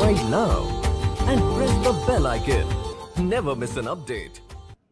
subscribe now and press the bell icon. Never miss an update.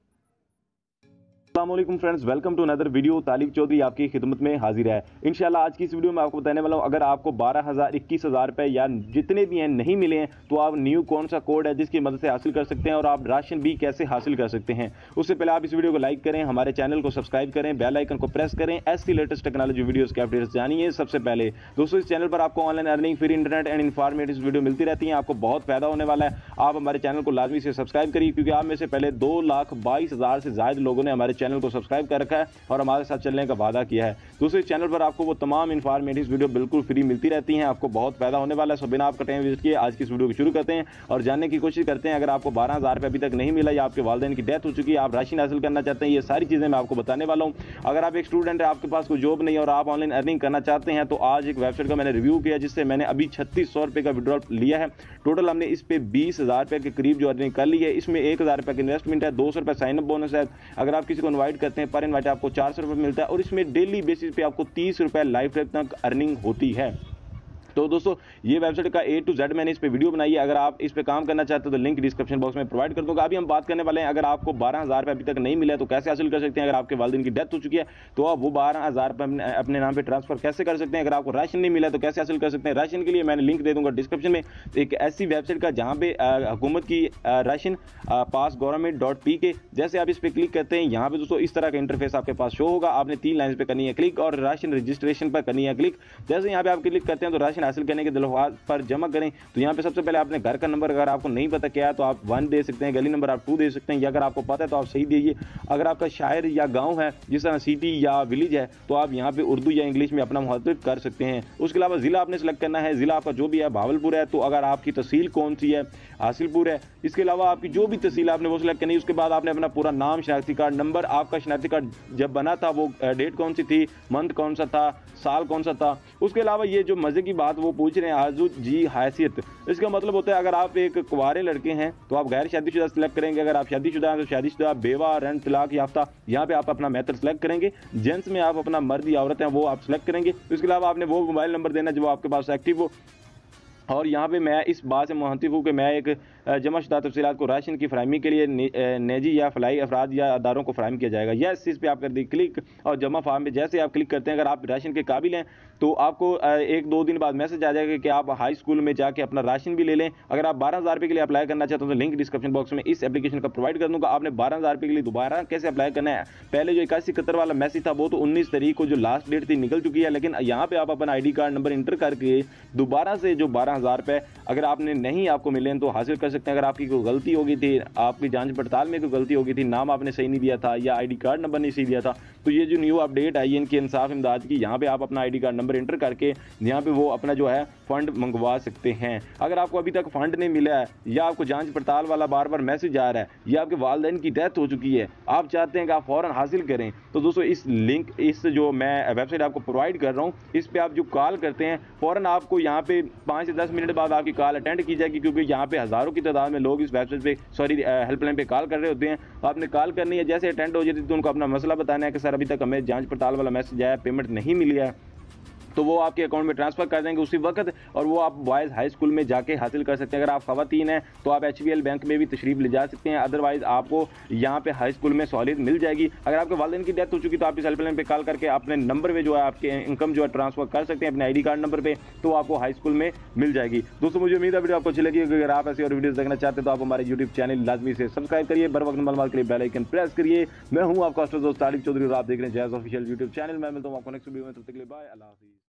अस्सलामुअलैकुम friends, welcome to another video. Talib Chaudhary आपकी खिदमत में हाजिर है। इंशाल्लाह आज की इस वीडियो में आपको बताने वाला हूं, अगर आपको 12,000 21,000 रुपए या जितने भी हैं नहीं मिले हैं तो आप न्यू कौन सा कोड है जिसकी मदद से हासिल कर सकते हैं और आप राशन भी कैसे हासिल कर सकते हैं। उससे पहले आप इस वीडियो को लाइक करें, हमारे चैनल को सब्सक्राइब करें, बेल आइकन को प्रेस करें। ऐसी लेटेस्ट टेक्नोलॉजी वीडियोज़ के अपडेट्स जानिए सबसे पहले। दोस्तों, इस चैनल पर आपको online earning, free internet and informative video मिलती रहती है। आपको बहुत फायदा होने वाला है। आप हमारे चैनल को लाजमी से सब्सक्राइब करिए, क्योंकि आप में से पहले 2,22,000 से ज्यादा लोगों ने हमारे चैनल को सब्सक्राइब कर रखा है और हमारे साथ चलने का वादा किया है। दूसरे चैनल पर आपको वो तमाम इन्फॉर्मेटिव वीडियो बिल्कुल फ्री मिलती रहती हैं। आपको बहुत फायदा होने वाला है। सो बिना आपका टाइम वेस्ट किए आज की इस वीडियो को शुरू करते हैं और जानने की कोशिश करते हैं, अगर आपको 12,000 रुपये अभी तक नहीं मिला या आपके वालिदैन की डेथ हो चुकी है, आप राशन हासिल करना चाहते हैं, ये सारी चीज़ें मैं आपको बताने वाला हूँ। अगर आप एक स्टूडेंट है, आपके पास कोई जॉब नहीं और आप ऑनलाइन अर्निंग करना चाहते हैं, तो आज एक वेबसाइट का मैंने रिव्यू किया जिससे मैंने अभी 3600 रुपये का विड्रॉल लिया है। टोटल हमने इस पे 20,000 रुपये के करीब जो अर्निंग कर ली है। इसमें 1,000 रुपये का इन्वेस्टमेंट है, 200 रुपये साइन अप बोनस है। अगर आप किसी को इन्वाइट करते हैं, पर इन्वाइट आपको 400 रुपये मिलता है और इसमें डेली बेसिस पे आपको 30 रुपये लाइफ टाइम तक अर्निंग होती है। तो दोस्तों, ये वेबसाइट का A to Z मैंने इस पे वीडियो बनाई है। अगर आप इस पे काम करना चाहते हो तो लिंक डिस्क्रिप्शन बॉक्स में प्रोवाइड कर दूंगा। अभी हम बात करने वाले हैं, अगर आपको 12,000 रुपये अभी तक नहीं मिला तो कैसे हासिल कर सकते हैं। अगर आपके वालिदैन की डेथ हो चुकी है तो आप वो 12,000 रुपये अपने नाम पे ट्रांसफर कैसे कर सकते हैं। अगर आपको राशन नहीं मिला तो कैसे हासिल कर सकते हैं। राशन के लिए मैंने लिंक दे दूंगा डिस्क्रिप्शन में, एक ऐसी वेबसाइट का जहाँ पे हुकूमत की राशन पास गवर्नमेंट.pk, जैसे आप इस पर क्लिक करते हैं, यहाँ पे दोस्तों इस तरह का इंटरफेस आपके पास शो होगा। आपने 3 लाइन पे करनी है क्लिक और राशन रजिस्ट्रेशन पर करनी है क्लिक। जैसे यहाँ पे आप क्लिक करते हैं तो राशन हासिल करने के दरख्वास्त पर जमा करें, तो यहाँ पे सबसे पहले आपने घर का नंबर, अगर आपको नहीं पता क्या है तो आप 1 दे सकते हैं, गली नंबर आप 2 दे सकते हैं, या अगर आपको पता है तो आप सही दीजिए। अगर आपका शहर या गांव है, जिस तरह सिटी या विलेज है, तो आप यहाँ पे उर्दू या इंग्लिश में अपना मुहत्तब कर सकते हैं। उसके अलावा जिला आपने सेलेक्ट करना है, जिला आपका जो भी है, भावलपुर है तो अगर आपकी तहसील कौन सी है, हासिलपुर है। इसके अलावा आपकी जो भी तहसील आपने वो सिलेक्ट करनी है। उसके बाद आपने अपना पूरा नाम, शनाख्ती कार्ड नंबर, आपका शनाख्ती कार्ड जब बना था वो डेट कौन सी थी, मंथ कौन सा था, साल कौन सा था। उसके अलावा ये जो मजे की बात वो पूछ रहे हैं, आजू जी हैसियत, इसका मतलब होता है अगर आप एक कुंवारे लड़के हैं तो आप गैर शादीशुदा सेलेक्ट करेंगे। अगर आप शादीशुदा हैं तो शादीशुदा, बेवा, रन, तलाक याफ्ता, यहाँ पे आप अपना मेथड सेलेक्ट करेंगे। जेंट्स में आप अपना मर्द या औरत है वो आप सेलेक्ट करेंगे। इसके अलावा आपने वो मोबाइल नंबर देना जो आपके पास एक्टिव हो। और यहाँ पे मैं इस बात से मुहतिफ हूँ कि मैं एक जमाशुदा तफसीलात को राशन की फरहमी के लिए निजी या फलाई अफराद या अदारों को फराहम किया जाएगा। यस, इस पर आप कर दी क्लिक और जमा फार्म में जैसे आप क्लिक करते हैं, अगर आप राशन के काबिल हैं तो आपको 1-2 दिन बाद मैसेज आ जाएगा कि आप हाई स्कूल में जाके अपना राशन भी ले लें। अगर आप 12,000 रुपये के लिए अप्लाई करना चाहते हो तो लिंक डिस्क्रिप्शन बॉक्स में इस एप्लीकेशन का प्रोवाइड कर दूँगा। आपने 12,000 रुपये के लिए दोबारा कैसे अप्लाई करना है, पहले जो 8171 वाला मैसेज था वो तो 19 तारीख को जो लास्ट डेट थी निकल चुकी है, लेकिन यहाँ पे आप अपना ID कार्ड नंबर इंटर करके दोबारा से जो 12,000 रुपये अगर आपने नहीं आपको मिले तो हासिल कर सकते हैं। अगर आपकी कोई गलती होगी थी, आपकी जांच पड़ताल में कोई गलती होगी थी, नाम आपने सही नहीं दिया था या ID कार्ड नंबर नहीं सही दिया था, तो ये जो न्यू अपडेट आई है इनकी इंसाफ इमदाद की, यहाँ पे आप अपना ID कार्ड नंबर इंटर करके यहाँ पे वो अपना जो है फंड मंगवा सकते हैं। अगर आपको अभी तक फंड नहीं मिला है या आपको जांच पड़ताल वाला बार बार मैसेज आ रहा है या आपके वालिदैन की डेथ हो चुकी है, आप चाहते हैं कि आप फौरन हासिल करें, तो दोस्तों इस लिंक, इस जो मैं वेबसाइट आपको प्रोवाइड कर रहा हूँ, इस पर आप जो कॉल करते हैं फौरन आपको यहाँ पे 5 से 10 मिनट बाद आपकी कॉल अटेंड की जाएगी, क्योंकि यहाँ पे हज़ारों की तादाद में लोग इस वेबसाइट पे हेल्पलाइन पे कॉल कर रहे होते हैं। आपने कॉल करनी है, जैसे अटेंड हो जाती है तो उनको अपना मसला बताना है कि सर अभी तक हमें जांच पड़ताल वाला मैसेज आया, पेमेंट नहीं मिली है, तो वो आपके अकाउंट में ट्रांसफर कर देंगे उसी वक्त और वो आप बॉयज़ हाई स्कूल में जाके हासिल कर सकते हैं। अगर आप ख़वातीन हैं तो आप HBL बैंक में भी तशरीफ़ ले जा सकते हैं, अदरवाइज़ आपको यहाँ पे हाई स्कूल में सहूलियत मिल जाएगी। अगर आपके वालिदैन की डेथ हो चुकी तो आप इस हेल्पलाइन पे कॉल करके अपने नंबर पे जो है आपके इनकम जो है ट्रांसफर कर सकते हैं अपने ID कार्ड नंबर पर, तो आपको हाई स्कूल में मिल जाएगी। दोस्तों, मुझे उम्मीद है वीडियो आपको अच्छी लगी। अगर आप ऐसी और वीडियोज़ देखना चाहते हैं तो आप हमारे यूट्यूब चैनल लाजमी से सब्सक्राइब करिए, बर वक्त मालूमात के लिए बेल आइकन प्रेस करिए। मैं हूँ आपका दोस्त तालिब चौधरी और आप देख रहे हैं जैज़ ऑफिशियल यूट्यूब चैनल। मैं मिलता हूँ आपको नेक्स्ट वीडियो में, तब तक के लिए बाय, अल्लाह हाफिज़।